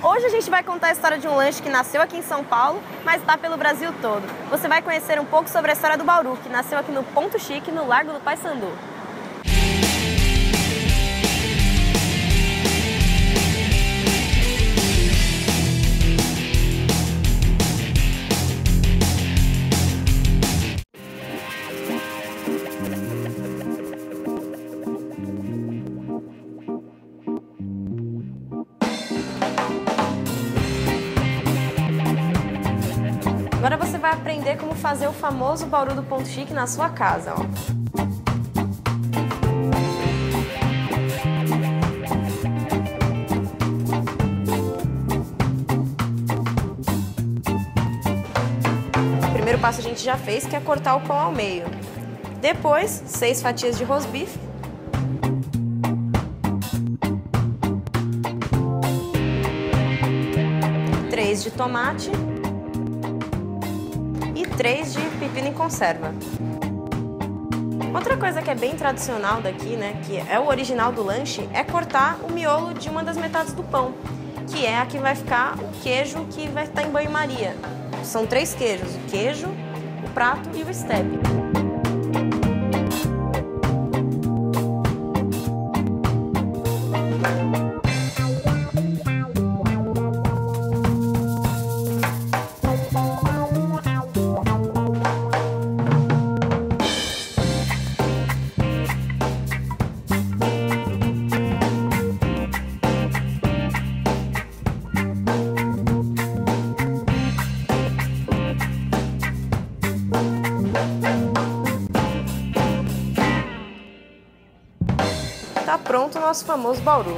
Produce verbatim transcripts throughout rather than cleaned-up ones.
Hoje a gente vai contar a história de um lanche que nasceu aqui em São Paulo, mas está pelo Brasil todo. Você vai conhecer um pouco sobre a história do Bauru, que nasceu aqui no Ponto Chique, no Largo do Paissandu. Agora você vai aprender como fazer o famoso Bauru do Ponto Chique na sua casa, ó. O primeiro passo a gente já fez, que é cortar o pão ao meio. Depois, seis fatias de rosbife. Três de tomate. E três de pepino em conserva. Outra coisa que é bem tradicional daqui, né, que é o original do lanche, é cortar o miolo de uma das metades do pão, que é a que vai ficar o queijo que vai estar em banho-maria. São três queijos, o queijo, o prato e o step. Tá pronto o nosso famoso Bauru.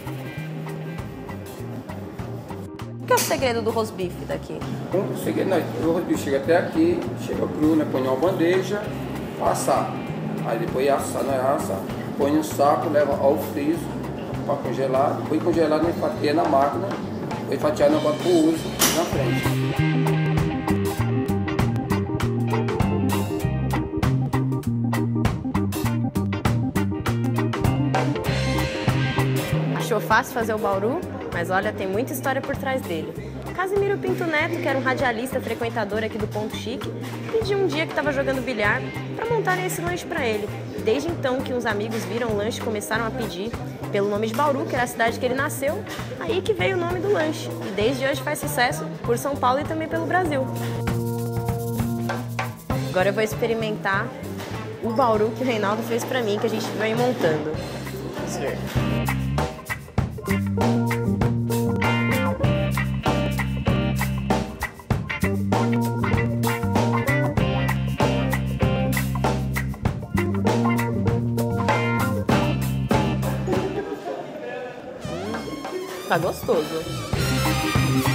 O que é o segredo do rosbife daqui? O segredo, não, o rosbife chega até aqui, chega cru, né? Põe numa bandeja, assar. Aí depois assar, não é assar. Põe no saco, leva ao freezer para congelar. Depois congelado, né, fatia na máquina. Depois fatiar no banco pro uso na frente. Achou fácil fazer o Bauru? Mas olha, tem muita história por trás dele. Casimiro Pinto Neto, que era um radialista frequentador aqui do Ponto Chique, pediu um dia que estava jogando bilhar para montarem esse lanche para ele. Desde então que uns amigos viram o lanche e começaram a pedir pelo nome de Bauru, que era a cidade que ele nasceu, aí que veio o nome do lanche. E desde hoje faz sucesso por São Paulo e também pelo Brasil. Agora eu vou experimentar o Bauru que o Reinaldo fez para mim, que a gente vem montando. Vamos ver. Tá gostoso.